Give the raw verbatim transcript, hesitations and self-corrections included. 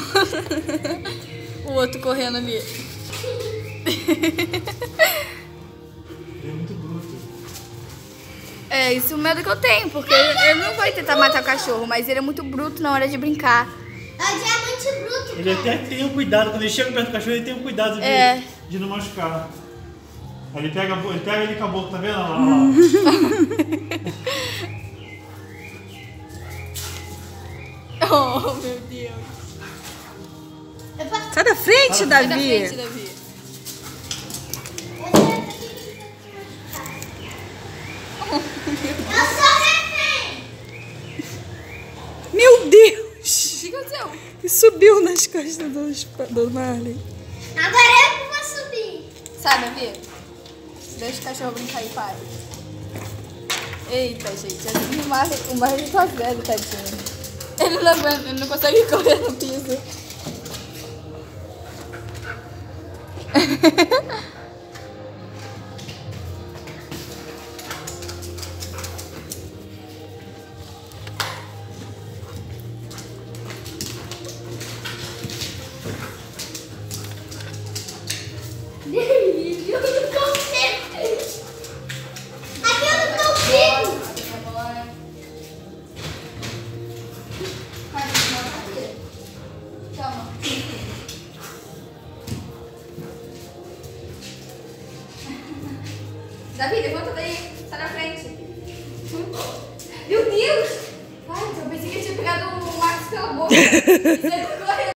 O outro correndo ali. Ele é muito bruto. É, isso é o medo que eu tenho, porque ele não vai tentar matar o cachorro, mas ele é muito bruto na hora de brincar. Ele é muito bruto, Ele cara. até tem um cuidado, quando ele chega perto do cachorro, ele tem um cuidado de, É. de não machucar. Aí ele pega, ele pega ele com a boca, tá vendo? Olha lá, olha lá. Oh, meu Deus. Sai da frente, Sai Sai da Davi. frente, Davi. Eu sou refém. Meu Deus. O que aconteceu? E subiu nas costas do, do Marley. Agora eu que vou subir. Sai, Davi. Deixa o cachorro brincar aí, pai. Eita, gente. Assim, o Marley, o Marley tá velho, tadinho. Ele não aguenta, ele não consegue correr no piso. Eu não consigo. Aqui eu não consigo. Toma. Davi, levanta daí. Sai na frente. Meu Deus! Ai, eu pensei que eu tinha pegado o Marcos pela boca. Você